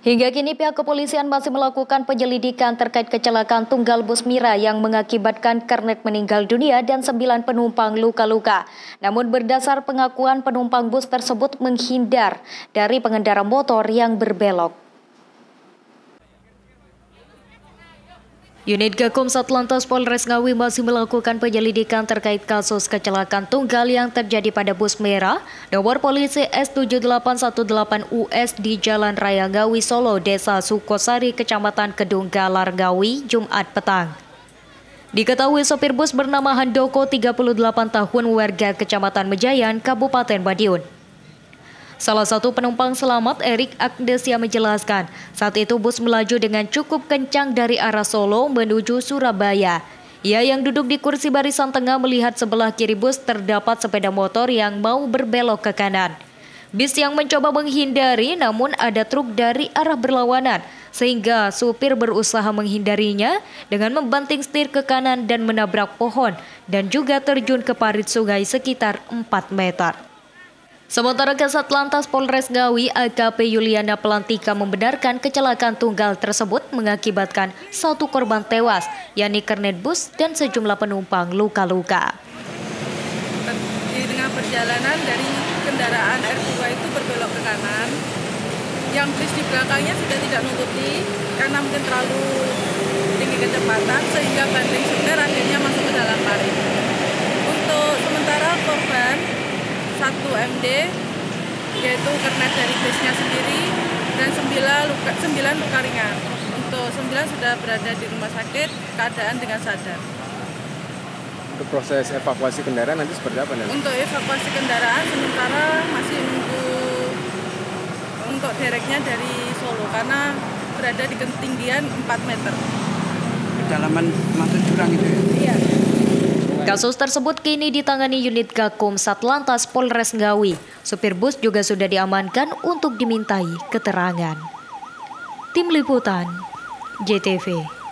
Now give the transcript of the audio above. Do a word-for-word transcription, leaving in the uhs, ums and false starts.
Hingga kini pihak kepolisian masih melakukan penyelidikan terkait kecelakaan tunggal bus Mira yang mengakibatkan kernet meninggal dunia dan sembilan penumpang luka-luka. Namun berdasar pengakuan penumpang bus tersebut menghindar dari pengendara motor yang berbelok. Unit Gakum Satlantas Polres Ngawi masih melakukan penyelidikan terkait kasus kecelakaan tunggal yang terjadi pada bus Mira nomor polisi S tujuh delapan satu delapan U S di Jalan Raya Ngawi Solo, Desa Sukosari, Kecamatan Kedung Galar, Ngawi, Jumat petang. Diketahui sopir bus bernama Handoko, tiga puluh delapan tahun, warga Kecamatan Mejayan, Kabupaten Madiun. Salah satu penumpang selamat, Erik Agnesia, menjelaskan saat itu bus melaju dengan cukup kencang dari arah Solo menuju Surabaya. Ia yang duduk di kursi barisan tengah melihat sebelah kiri bus terdapat sepeda motor yang mau berbelok ke kanan. Bis yang mencoba menghindari namun ada truk dari arah berlawanan sehingga supir berusaha menghindarinya dengan membanting setir ke kanan dan menabrak pohon dan juga terjun ke parit sungai sekitar empat meter. Sementara Kasat Lantas Polres Ngawi A K P Yuliana Pelantika membenarkan kecelakaan tunggal tersebut mengakibatkan satu korban tewas, yakni kernet bus dan sejumlah penumpang luka-luka. Di tengah perjalanan dari kendaraan R dua itu berbelok ke kanan, yang bis di belakangnya sudah tidak nutupi karena mungkin terlalu tinggi kecepatan sehingga banting setir akhirnya masuk ke dalam parit. Untuk sementara korban satu M D yaitu kernet dari busnya sendiri dan sembilan luka, sembilan luka ringan. Untuk sembilan sudah berada di rumah sakit keadaan dengan sadar. Untuk proses evakuasi kendaraan nanti seperti apa nih? Untuk evakuasi kendaraan sementara masih menunggu untuk dereknya dari Solo karena berada di ketinggian empat meter. Kedalaman masuk jurang itu ya? Iya. Kasus tersebut kini ditangani unit Gakum Satlantas Polres Ngawi. Supir bus juga sudah diamankan untuk dimintai keterangan. Tim Liputan J T V.